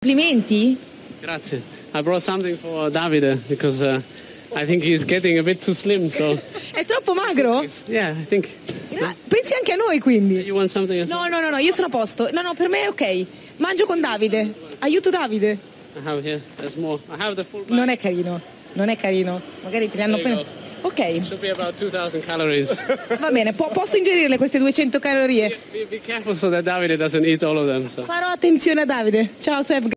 Complimenti? Grazie. I brought something for Davide because I think he's getting a bit too slim. So È troppo magro? yeah, I think. Pensi anche a noi quindi? You want something else? No, io sono a posto. No, per me è ok. Mangio con Davide. Aiuto Davide. I have here. There's more. I have the full bag. Non è carino. Magari te li hanno There you appena. Ok, Should be about 2,000 calories. va bene, posso ingerirle queste 200 calorie? Be careful so that Davide doesn't eat all of them. So. Farò attenzione a Davide. Ciao Seb.